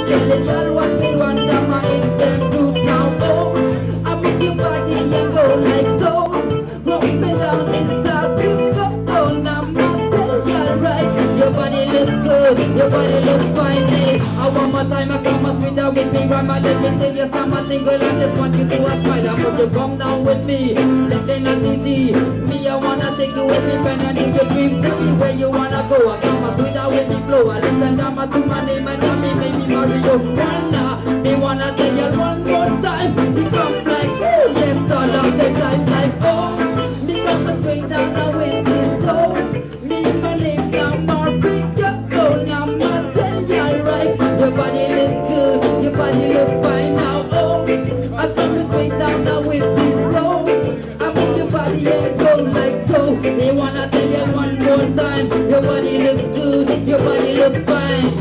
telling y'all what me want, I'ma it's them truth now. Oh, I move your body and go like so. Rock me down this side, you go on, I'ma tell y'all right. Your body looks good, your body looks fine. Hey, I want my time, I come up with that with me. Grandma, let me tell you something, girl, I just want you to a smile. I hope you come down with me, this ain't not easy. Me, I wanna take you with me, friend, I need your dream to me. Where you wanna go, I come up with that with me flow. I listen down to my name and me, make me marry you. Me wanna tell you one more time, you come like, oh, yes, all of the time, like, oh, me come straight down now with this flow. Me, my name down, more big, oh, now I'ma tell you right. Your body looks good, your body looks fine now, oh, I come straight down now with this flow. I move your body and go like so. Me wanna tell you one more time, your body looks good, your body looks fine.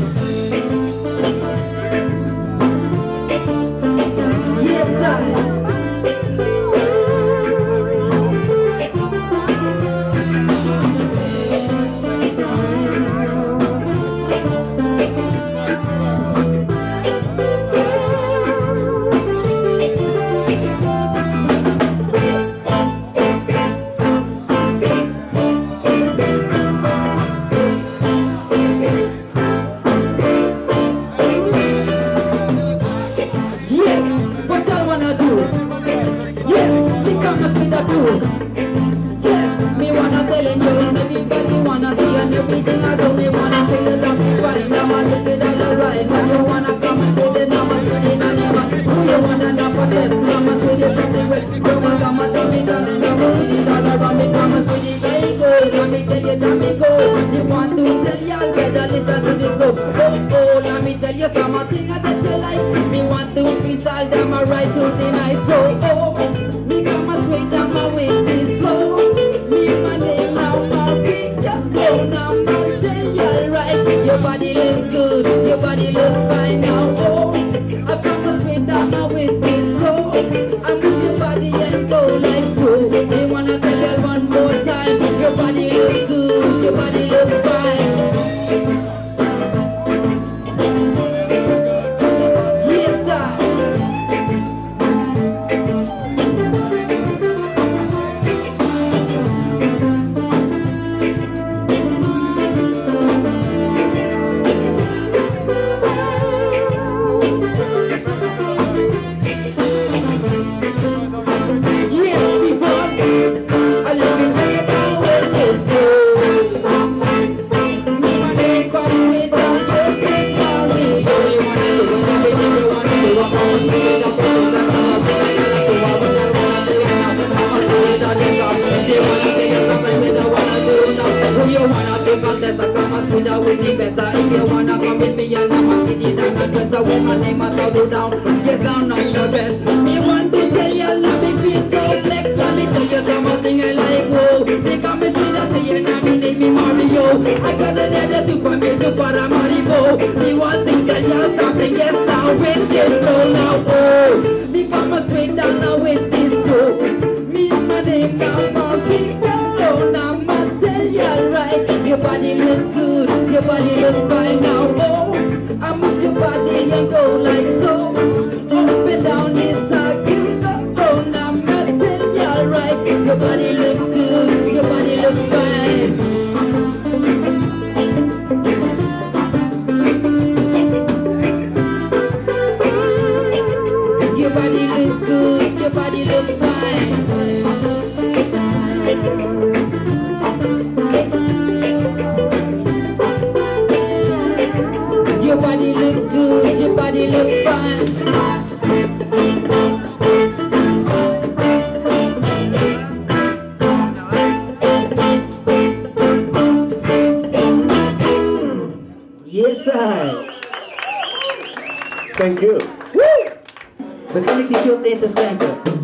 Yes, I. Thank you. Beginnen die shoot in te schenken.